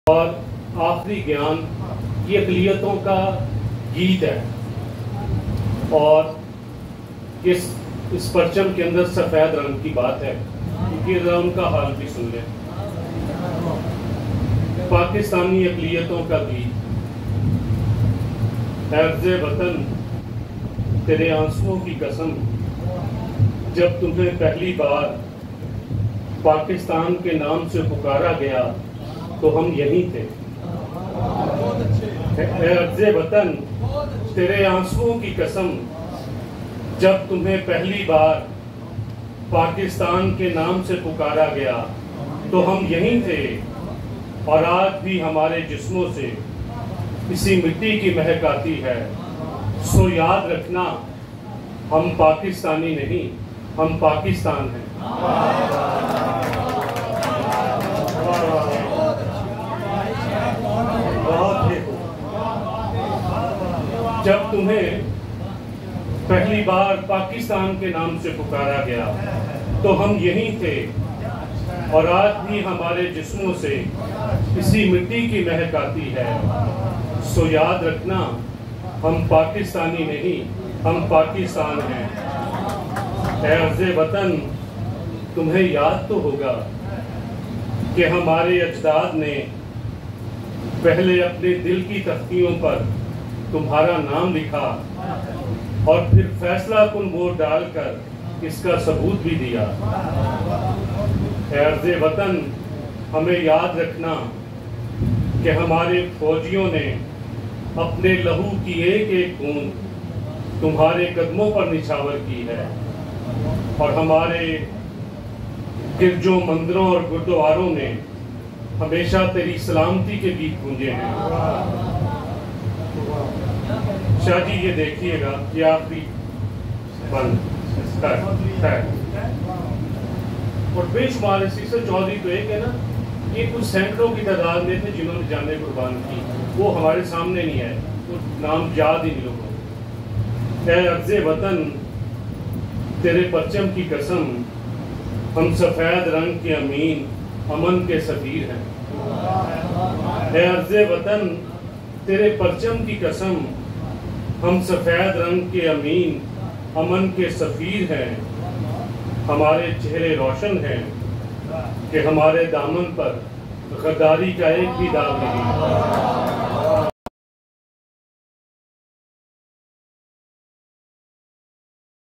और आखिरी ज्ञान ये अक़लियतों का गीत है। और इस परचम के अंदर सफ़ेद रंग की बात है, क्योंकि ज़रा उनका हाल भी सुन लें। पाकिस्तानी अक़लियतों का गीत, अर्ज़े वतन तेरे आंसुओं की कसम, जब तुम्हें पहली बार पाकिस्तान के नाम से पुकारा गया तो हम यहीं थे। अर्ज़े वतन तेरे आंसुओं की कसम, जब तुम्हें पहली बार पाकिस्तान के नाम से पुकारा गया तो हम यहीं थे। और आज भी हमारे जिस्मों से इसी मिट्टी की महक आती है। सो याद रखना, हम पाकिस्तानी नहीं, हम पाकिस्तान हैं। जब तुम्हें पहली बार पाकिस्तान के नाम से पुकारा गया तो हम यहीं थे। और आज भी हमारे जिस्मों से इसी मिट्टी की महक आती है। सो याद रखना, हम पाकिस्तानी नहीं, हम पाकिस्तान हैं। अर्ज़े वतन, तुम्हें याद तो होगा कि हमारे अजदाद ने पहले अपने दिल की तख्तियों पर तुम्हारा नाम लिखा और फिर फैसला कुन वोट डालकर इसका सबूत भी दिया। अर्ज़े वतन, हमें याद रखना कि हमारे फौजियों ने अपने लहू की एक एक बूंद तुम्हारे कदमों पर निछावर की है। और हमारे गिरजों, मंदिरों और गुरुद्वारों में हमेशा तेरी सलामती के गीत गूंजे हैं। शाह जी, ये देखिएगा, ये आखिरी बंद है। और बेशुमार इसी से चौधरी तो एक है ना, ये कुछ सैकड़ों की तादाद में थे जिन्होंने जाने कुर्बान की। वो हमारे सामने नहीं है, वो नाम याद ही नहीं लोगों को। अर्ज़े वतन तेरे परचम की कसम, हम सफ़ेद रंग के अमीन, अमन के सफ़ीर हैं। अर्ज़े वतन तेरे परचम की कसम, हम सफ़ेद रंग के अमीन, अमन के सफ़ीर हैं। हमारे चेहरे रोशन हैं कि हमारे दामन पर गद्दारी का एक भी दाग नहीं।